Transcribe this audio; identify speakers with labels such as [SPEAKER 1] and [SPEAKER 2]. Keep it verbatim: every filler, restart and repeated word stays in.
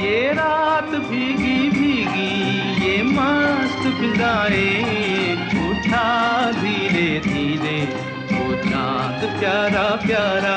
[SPEAKER 1] ये रात भीगी भीगी ये मस्त फिजाएं, उठा धीरे धीरे वो चांद प्यारा प्यारा।